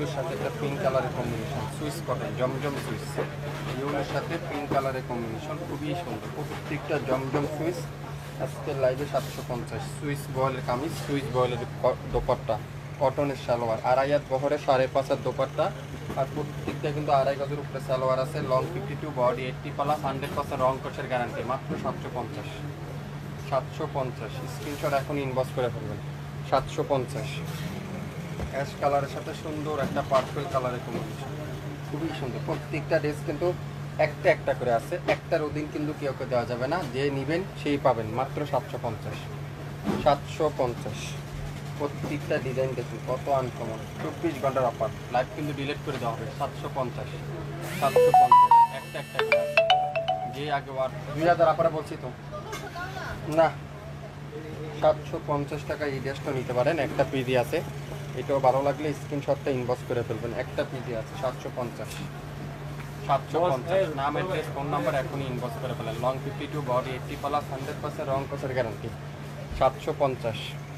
ইউলোর সাথে একটা পিঙ্ক কালারের কম্বিনেশন, সুইস কটন জমজম সুইস। ইউলোর সাথে পিঙ্ক কালারের কম্বিনেশন খুবই সুন্দর, প্রত্যেকটা জমজম সুইস। আজকের লাইভে 750। সুইস বয়েলের কামিজ, সুইস বয়েলের দোপাট্টা, কটনের সালোয়ার, আড়াইয়াত বহরে 5.5 দোপাট্টা। আর প্রত্যেকটা কিন্তু আড়াই গজের উপরে সালোয়ার আছে। লং 52, বডি 80 প্লাস, 100% রং কোচের গ্যারান্টি। মাত্র 750। 750 স্ক্রিনশট এখন ইনবক্স করে ফেলবেন। 750। অ্যাশ কালারের সাথে সুন্দর একটা পার্পল কালারের কম্বিনেশন, খুবই সুন্দর। প্রত্যেকটা ড্রেস কিন্তু একটা একটা করে আছে, একটার অধীন কিন্তু কেউ দেওয়া যাবে না। যে নেবেন সেই পাবেন। মাত্র 750। 750। প্রত্যেকটা ডিজাইন দেখুন কত আনকমন। 24 ঘন্টার অফার, লাইভ কিন্তু ডিলিট করে দেওয়া হবে। 750। 750 একটা একটা করে আছে। যে আগে 2000 আপনারা বলছি তো না। 750 টাকা এই ড্রেসটা নিতে পারেন, একটা পিজি আছে। এটাও ভালো লাগলে স্ক্রিনশটটা ইনবক্স করে ফেলবেন। একটা পিজি আছে 750। 750 নাম, অ্যাড্রেস, ফোন নাম্বার এখনই ইনবক্স করে ফেলেন। লং 52, বডি 80 প্লাস, 100% রং কোচের গ্যারান্টি। 750।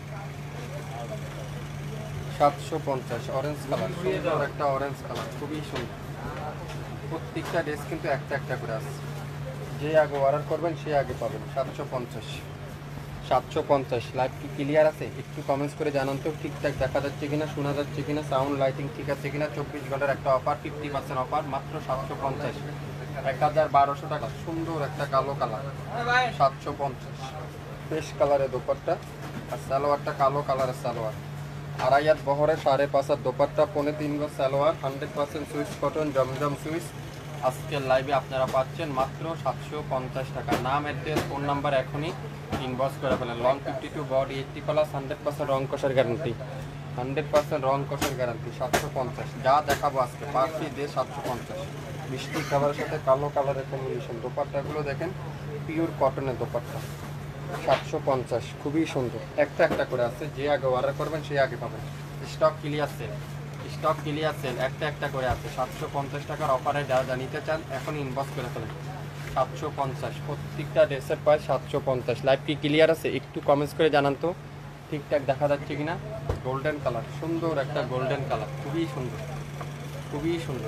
750 অরেঞ্জ কালার, সুন্দর একটা অরেঞ্জ কালার, খুবই সুন্দর। প্রত্যেকটা ড্রেস কিন্তু একটা একটা করে আসছে। যে আগে অর্ডার করবেন সে আগে পাবেন। 750। 750। লাইভ কি ক্লিয়ার আছে? একটু কমেন্টস করে জানান তো ঠিকঠাক দেখা যাচ্ছে কিনা, শোনা যাচ্ছে কিনা, সাউন্ড লাইটিং ঠিক আছে কিনা। 24 ঘন্টার একটা অফার, 50% অফার, মাত্র 750। 1200 টাকা। সুন্দর একটা কালো কালার, 750। ফ্রেশ কালারের দোপাট্টা, আর সালোয়ারটা কালো কালারের সালোয়ার। আড়াইয়াত বহরে 5.5 দোপাট্টা, 3.5 গজ সালোয়ার, 100% সুইস কটন জমজম সুইস। আজকের লাইভে আপনারা পাচ্ছেন মাত্র 750 টাকা। নাম, অ্যাড্রেস, ফোন নাম্বার এখনই ইনবক্স করে ফেলেন। লং 52, বডি 80 প্লাস, 100% রং কষার গ্যারান্টি। 100% রং কষার গ্যারান্টি। 750। যা দেখাবো আজকে পার্সি দিয়ে 750। মিষ্টি খাবারের সাথে কালো কালারের কম্বিনেশন। দোপাট্টাগুলো দেখেন, পিওর কটনের দোপাট্টা। 750 খুবই সুন্দর, একটা একটা করে আছে। যে আগে অর্ডার করবেন সে আগে পাবেন। Stock clear sale, stock clear sale, একটা একটা করে আছে। 750 টাকার অফারে যা যা নিতে চান এখন ইনবক্স করে ফেলেন। 750 প্রত্যেকটা ড্রেসের প্রাইস 750। লাইভ কি ক্লিয়ার আছে? একটু কমেন্টস করে জানান তো ঠিকঠাক দেখা যাচ্ছে কিনা। গোল্ডেন কালার, সুন্দর একটা গোল্ডেন কালার, খুবই সুন্দর, খুবই সুন্দর।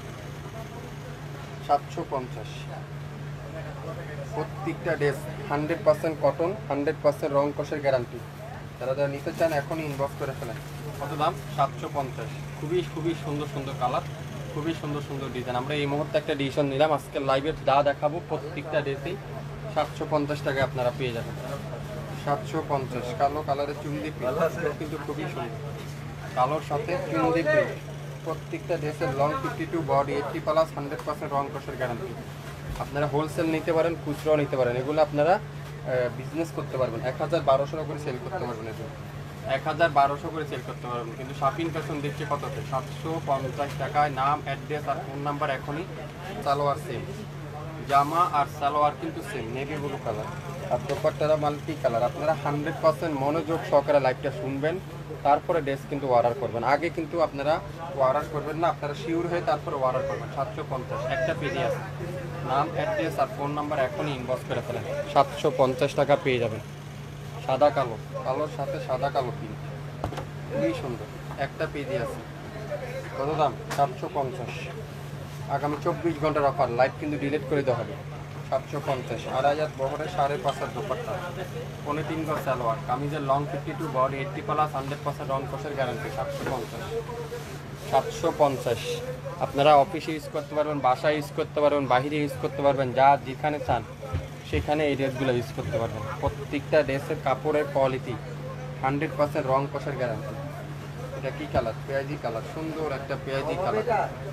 750। প্রত্যেকটা ড্রেস 100% কটন, 100% রং কষের গ্যারান্টি। যারা যারা নিতে চান এখনই ইনবক্স করে ফেলেন। কত দাম? 750। খুবই খুবই সুন্দর সুন্দর কালার, খুবই সুন্দর সুন্দর ডিজাইন। আমরা এই মুহূর্তে একটা ডিসিশন নিলাম, আজকের লাইভে যা দেখাবো প্রত্যেকটা ড্রেসেই 750 টাকায় আপনারা পেয়ে যাবেন। 750। কালো কালারের চুন্দি প্রিন্ট কিন্তু খুবই সুন্দর, কালোর সাথে চুন্দি প্রিন্ট। প্রত্যেকটা ড্রেসের লং 52, বডি 80 প্লাস, 100% রং কষের গ্যারান্টি। আপনারা হোলসেল নিতে পারেন, খুচরাও নিতে পারেন। এগুলো আপনারা বিজনেস করতে পারবেন। 1200 করে সেল করতে পারবেন। এগুলো 1200 করে সেল করতে পারবেন। কিন্তু শাপিং ফ্যাশন দিচ্ছে কততে? 750 টাকায়। নাম, অ্যাড্রেস আর ফোন নাম্বার এখনই। সালোয়ার সেম, জামা আর সালোয়ার কিন্তু সেম, নেভি ব্লু কালার। আর দোপাট্টারা মাল্টি কালার। আপনারা 100% মনোযোগ সহকারে লাইভটা শুনবেন, তারপরে ড্রেস কিন্তু অর্ডার করবেন। আগে কিন্তু আপনারা অর্ডার করবেন না, আপনারা শিওর হয়ে তারপরে অর্ডার করবেন। 750 একটা পেজে আছে। নাম, অ্যাড্রেস আর ফোন নাম্বার এখনই ইনবক্স করে ফেলেন। 750 টাকা পেয়ে যাবেন। সাদা কালো, কালোর সাথে সাদা কালো প্রিন্ট, খুবই সুন্দর। একটা পেজে আছে। কত দাম? 750। আগামী 24 ঘন্টার অফার, লাইভ কিন্তু ডিলিট করে দেওয়া হবে। 750। আড়াইয়াত বহরে 5.5 দোপাট্টা, 3.5 গজ সালোয়ার, কামিজের লং 52, বডি 80 প্লাস, 100% রং কষের গ্যারান্টি। 750। 750 আপনারা অফিসে ইউজ করতে পারবেন, বাসায় ইউজ করতে পারবেন, বাহিরে ইউজ করতে পারবেন। যা যেখানে চান সেখানে এই ড্রেসগুলো ইউজ করতে পারবেন। প্রত্যেকটা ড্রেসের কাপড়ের কোয়ালিটি 100% রং কষের গ্যারান্টি। এটা কি কালার? পেঁয়াজি কালার, সুন্দর একটা পেঁয়াজি কালার।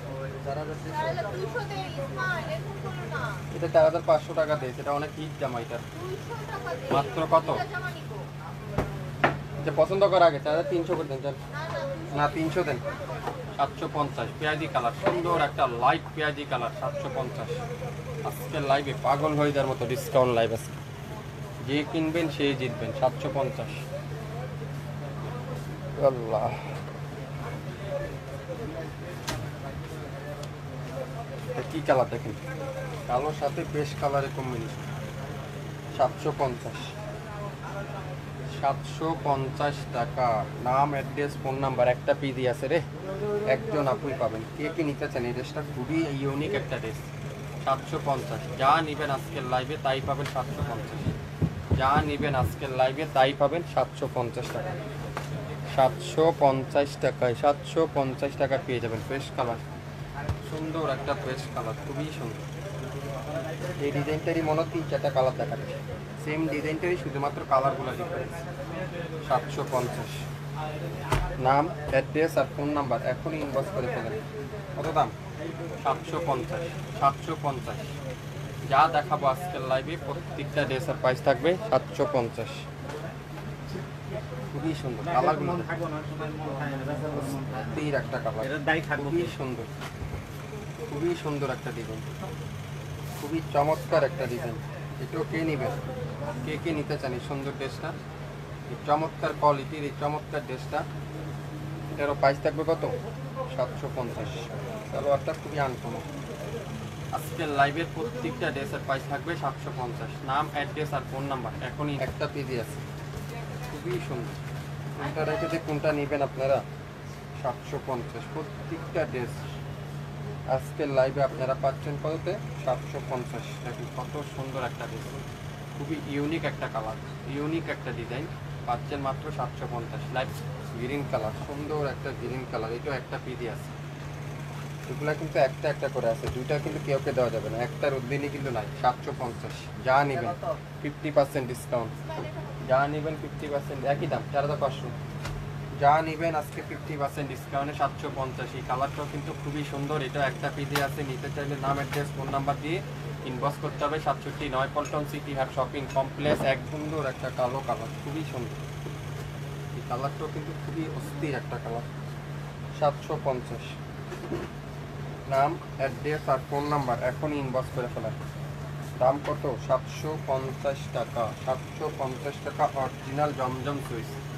এটা 4500 টাকা দিয়েছে। এটা অনেক হিট জামা। এটা মাত্র কত? যে পছন্দ করা আগে 4300 করে দেন। না 300 দেন। 750 পেঁয়াজি কালার, সুন্দর একটা লাইট পেঁয়াজি কালার। 750। আজকের লাইভে পাগল হয়ে যাওয়ার মতো ডিসকাউন্ট লাইভ আছে। যে কিনবেন সেই জিতবেন। 750। আল্লাহ, কি কালার দেখেন, কালোর সাথে বেশ কালারের কম্বিনেশন। 750। 750 টাকা। নাম, অ্যাড্রেস, ফোন নাম্বার, একটা পিডি আছে রে, একজন আপুই পাবেন। কে কে নিতে চান এই ড্রেসটা? খুবই ইউনিক একটা ড্রেস। 750, যা নেবেন আজকের লাইভে তাই পাবেন 750। যা নেবেন আজকের লাইভে তাই পাবেন 750 টাকা। 750 টাকায়, 750 টাকা পেয়ে যাবেন। ফ্রেশ কালার, সুন্দর একটা ফ্রেশ কালার, খুবই সুন্দর। এই ডিজাইনটারই মনে হয় 3-4টা কালার দেখাচ্ছে, সেম ডিজাইনটারই শুধুমাত্র কালারগুলো ডিফারেন্স। 750। নাম, অ্যাড্রেস আর ফোন নাম্বার এখনই ইনবক্স করে ফেলেন। কত দাম? 750। 750, যা দেখাবো আজকের লাইভে প্রত্যেকটা ড্রেসের প্রাইস থাকবে 750। খুবই সুন্দর কালারগুলো, তীর একটা কালার, খুবই সুন্দর, খুবই সুন্দর একটা ডিজাইন, খুবই চমৎকার একটা ডিজাইন। এটাও কে নেবেন? কে কে নিতে চান এই সুন্দর ড্রেসটা, এই চমৎকার কোয়ালিটির এই চমৎকার ড্রেসটা? এটারও প্রাইস থাকবে কত? 750। সালোয়ারটা খুবই আনকমন। আজকের লাইভের প্রত্যেকটা ড্রেসের প্রাইস থাকবে 750। নাম, অ্যাড্রেস আর ফোন নাম্বার এখনই। একটা পেজে আছে, খুবই সুন্দর। কোনটা রেখে যে কোনটা নেবেন আপনারা? 750 প্রত্যেকটা ড্রেস আজকের লাইভে আপনারা পাচ্ছেন কততে? 750। দেখুন কত সুন্দর একটা ড্রেস, খুবই ইউনিক একটা কালার, ইউনিক একটা ডিজাইন, পাচ্ছেন মাত্র 750। লাইট গ্রিন কালার, সুন্দর একটা গ্রিন কালার, এটাও একটা পিডি আছে। এগুলা কিন্তু একটা একটা করে আছে, দুইটা কিন্তু কেউকে দেওয়া যাবে না, একটার উদ্দিনই কিন্তু নাই। 750, যা নেবেন 50% ডিসকাউন্ট, যা নেবেন 50% একই দাম 4500। যা নেবেন আজকে 50% ডিসকাউন্টে 750। এই কালারটাও কিন্তু খুবই সুন্দর, এটা একটা পিডি আছে। নিতে চাইলে নাম, অ্যাড্রেস, ফোন নাম্বার দিয়ে ইনবক্স করতে হবে। 67 পল্টন সিটি হাট শপিং কমপ্লেক্স। এক সুন্দর একটা কালো কালার, খুবই সুন্দর। এই কালারটাও কিন্তু খুবই অস্থির একটা কালার। 750। নাম, অ্যাড্রেস আর ফোন নাম্বার এখনই ইনবক্স করে ফেলেন। দাম কত? 750 টাকা। 750 টাকা অরিজিনাল জমজম সুইচ।